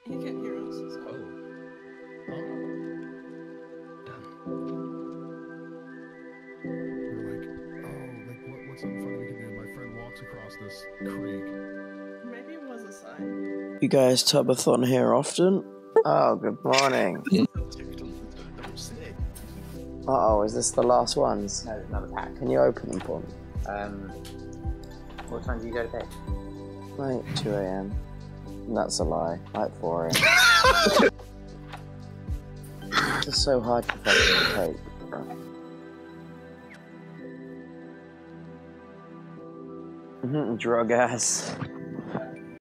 He can't hear us. So. Oh. Done. We're like, oh, like what's something funny we can do? My friend walks across this creek. Maybe it was a sign. You guys Tubbathon here often? Oh, good morning. Don't say. Uh-oh, is this the last ones? No, there's another pack. Can you open them for me? What time do you go to bed? Like 2 a.m. That's a lie. Like 4 a.m. It's just so hard to fucking take. Drug ass.